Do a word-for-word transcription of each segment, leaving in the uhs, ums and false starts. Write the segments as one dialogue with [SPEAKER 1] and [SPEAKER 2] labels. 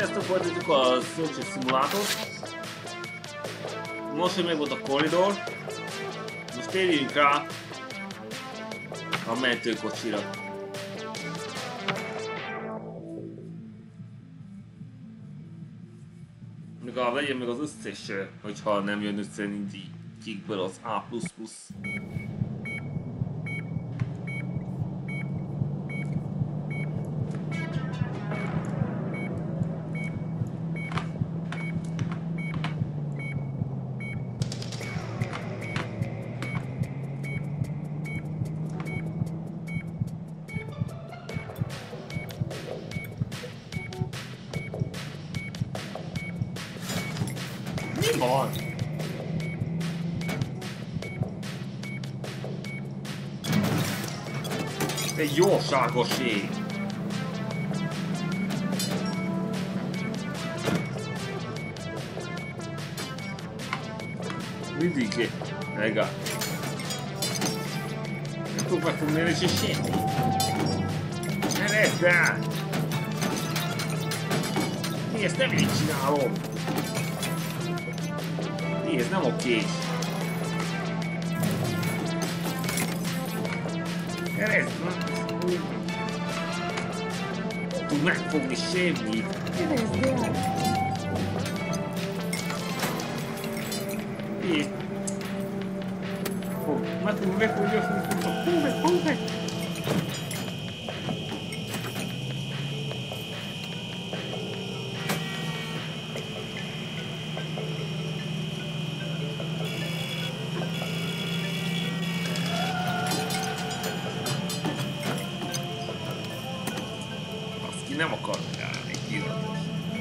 [SPEAKER 1] Sziasztok, folytatjuk a Search szimulátort. Most, hogy meg volt a korridor, most térjünk rá a mentőkocsira. Legalább legyen meg az összes, hogyha nem jön össze indítikből az A plusz plusz. Egy jóságos ég! Mindig legalább. Nem tudok megfogni el is semmi. Ne lesz rá! Mi ezt nem így csinálom! Mi ez nem oké! Ez nem tud megfogni semmit.
[SPEAKER 2] Keresd el!
[SPEAKER 1] És... Fog, megfogni, megfogni, megfogni, fog meg, fog meg! Nem akar megállni, kiratos.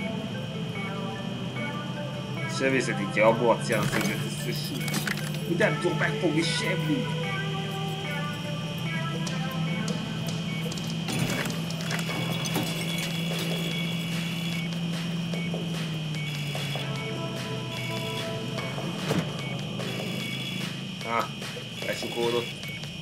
[SPEAKER 1] Sebészetítja abból a célszöget összesít. Hogy nem tudok megfogni semmit. Ah, besukódott.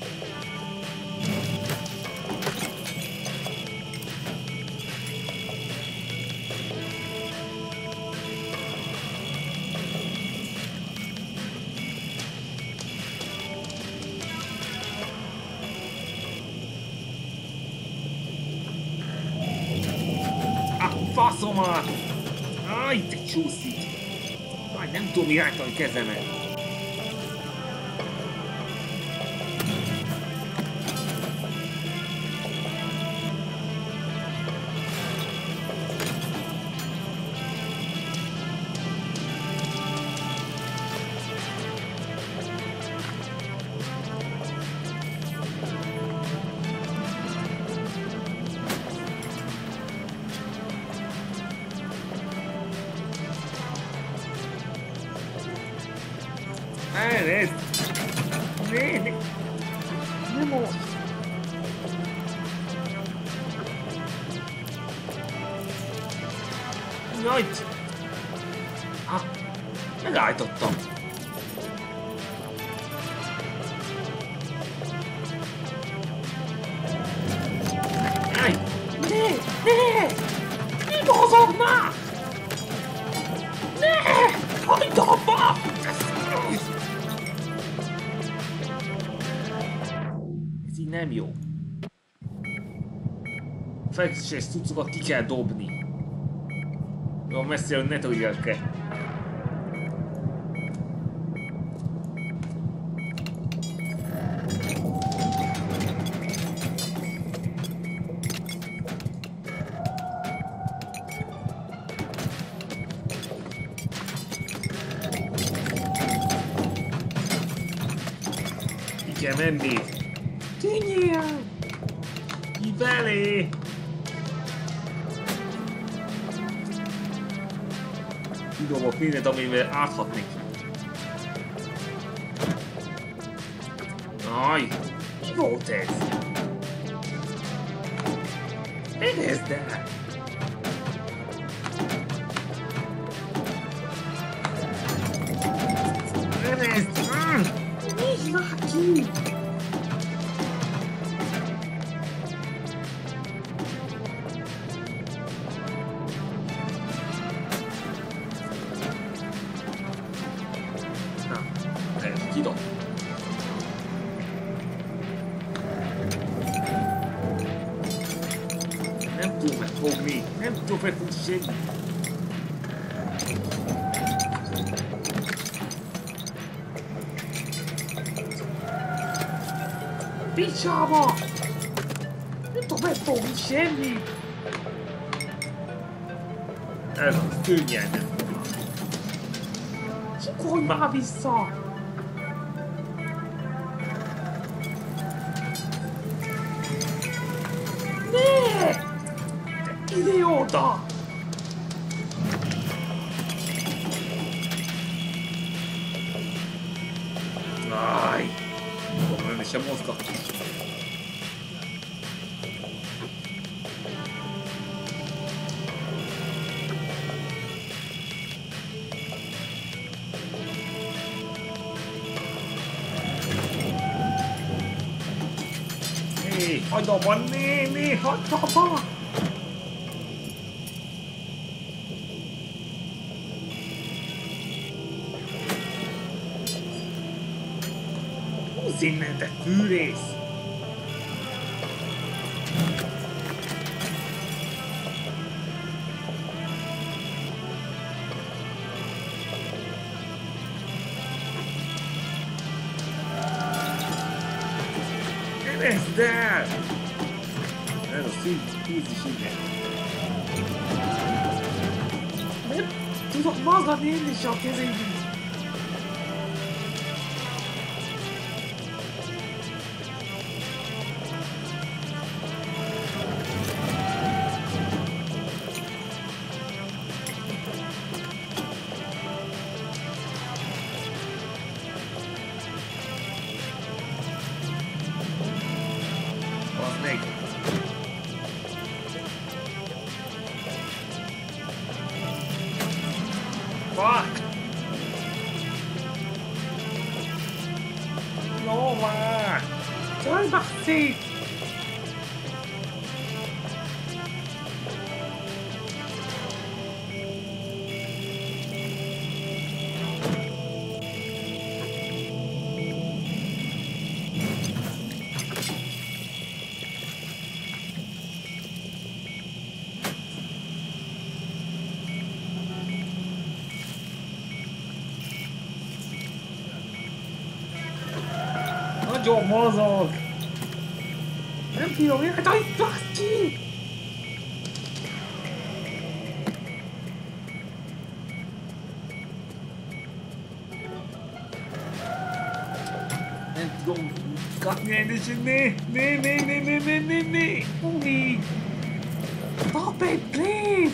[SPEAKER 1] Faszomat! Aj, te csúszik! Aj, nem tudom irányítani kezemet! Elnézd! Ne, ne! Ne most! Jaj! Ah! Megállítottam! Jaj! Ne! Ne! Mi mozog már? Ne! Hagyd abba! Ez így nem jó. Fekses cuccokat ki kell dobni. Jó, messziről ne tudjak el. Ki kell menni. Tűnjél! Ki belé! Kidobok mindent, amivel áthatnék. Aj! Mi volt ez? Fedezd el! Fedezd! Nézd már ki! tudom megfogni. Nem tudom megfogni semmit. Picsába! Nem tudom megfogni semmit. Ez az, könnyen nem tudom. Csikolj már vissza! Ne! Te idióta! Áj! Nem is sem mozgat. Hé, hagyd abba, né, né, hagyd abba! Húzz innen, te fűrész! Ereszd el! Ez a szív, húzz is innen! Nem tudok mozgatni én is a kezémben! Fuck! No már! Törj már szét! Nagyon mozog! Nem tudom, miért hagytad ki? Nem tudom kapni rendesen, né, né, né, né, né, né, né, né, Umi! Stop it, please!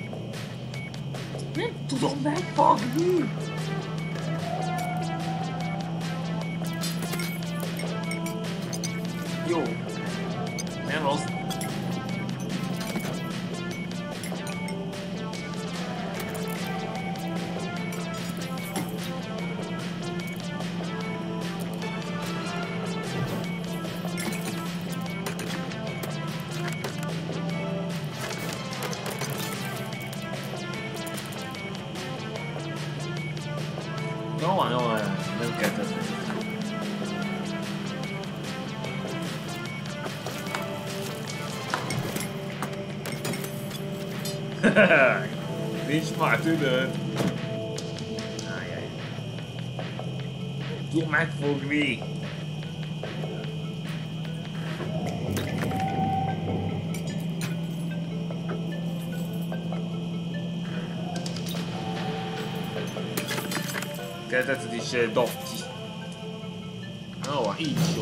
[SPEAKER 1] Nem tudom megfogni! Jó, nem rossz. Jó van, jó van, nem kell tenni. Nincs már tüdőd. Ajaj. Tudom megfogni. Kezdetted is dob ki. Jó, így jó.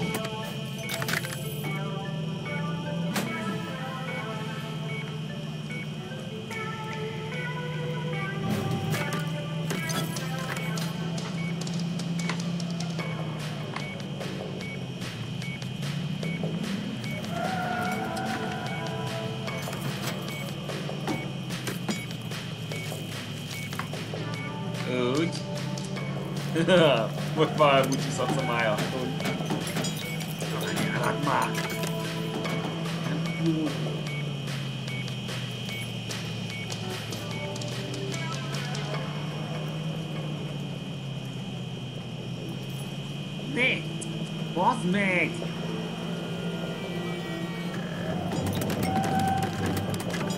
[SPEAKER 1] Úgy. Most már úgy viszatsz a májától. Anyárad már! Nem jó. Ne! Bazd meg!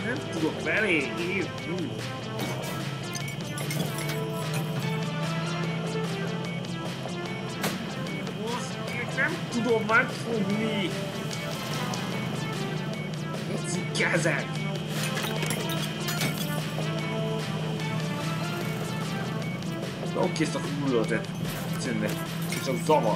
[SPEAKER 1] Nem tudok felé írni. Nem tudom megfogni! Egy kezek! Oké, ezt a hullótet. Szerintem. És a zavar.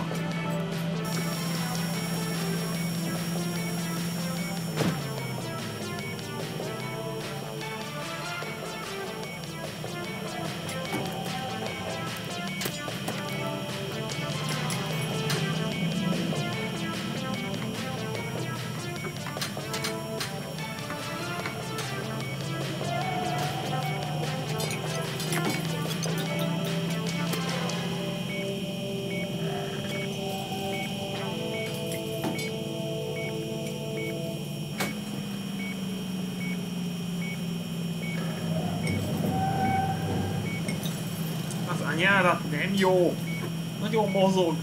[SPEAKER 1] Anyárat nem jó! Nagyon mozog!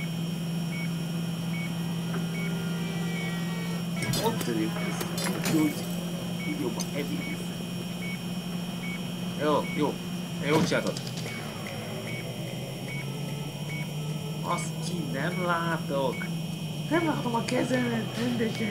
[SPEAKER 1] Ott törjük ezt. Úgy, úgy jobban heavy. Jó, jó. Jó csináltad. Azt ki nem látok. Nem látom a kezemet rendesen.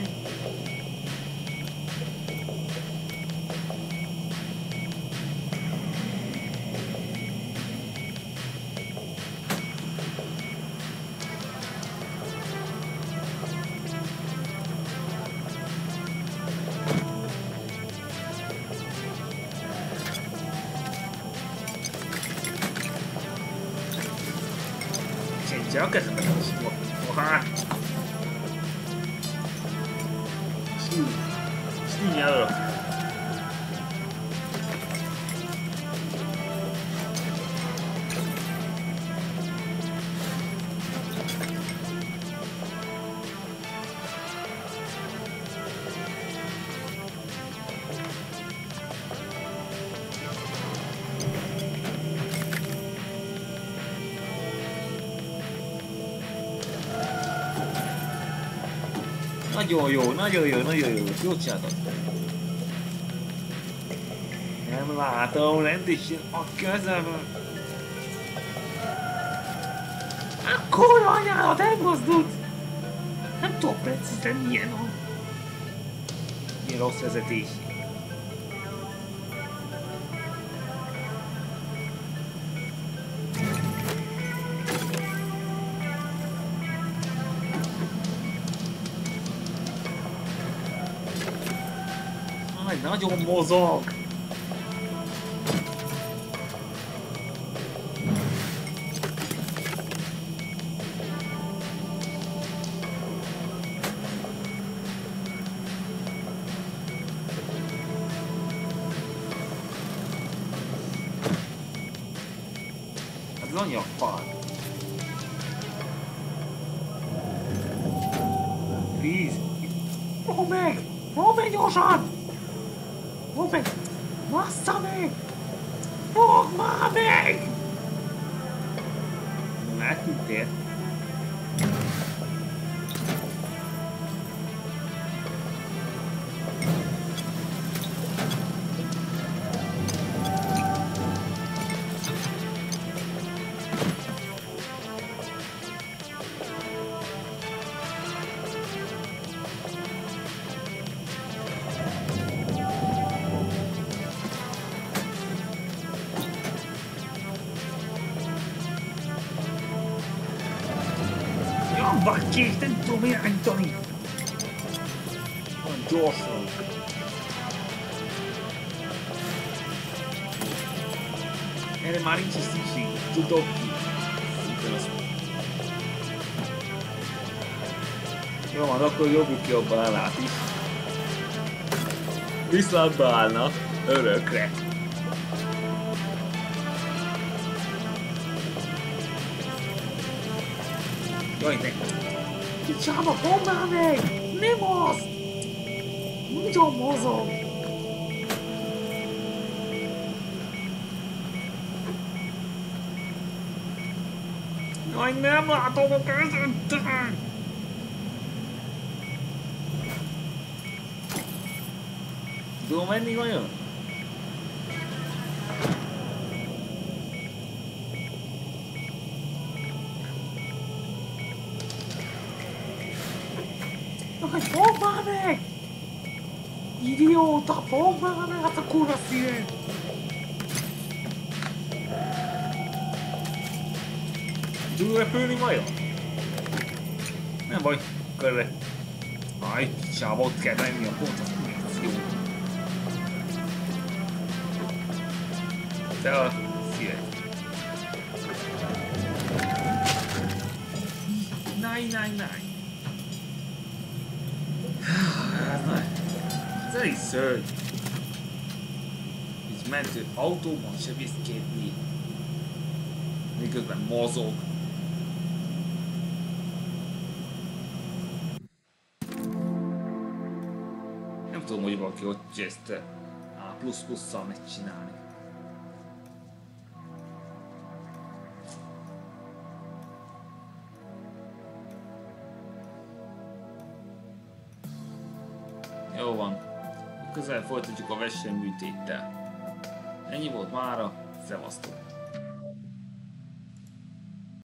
[SPEAKER 1] Csak ez a hát. Stíl. Stíl előtt. Nagyon jó, nagyon jó, nagyon jó, jót csináltad. Nem látom rendesen a kezem. Akkor anyálat elmozdult! Nem tudok precízen milyen a... Milyen rossz vezetés. Nagyon mozog! Ez nagyon fán. Víz! Fogd meg! Fogd meg gyorsan! Fogd meg! Bassza meg! Fogd már meg! Eltűntél? Bacchés, nem tudom irányítani! Olyan gyorsan! Erre már nincs is szükség, tudok ki! Jó van, akkor jobbuk jobban ellát is. Viszlatba állnak örökre! Jaj, de... Kicsába, fogd már meg! Nem az! Nagyon mozog! Jaj, nem látom a közöttet! Tudom menni vajon? Jaj, fogd már meg! Idióta, fogd már meg azt a kurva szívet! Tud repülni vajon? Nem baj, körbe. Aj, picsába, ott kell menni a pont, az jó. Te a szívet. Náj, náj, náj. Ez elég szörny. Így mentő autóban se viszkétni. Miközben mozog. Nem tudom, hogy valaki ott ezt A plusz plusszal megcsinálni. Jó van. Közel folytatjuk a versenyműtéttel. Ennyi volt mára. Szevasztok!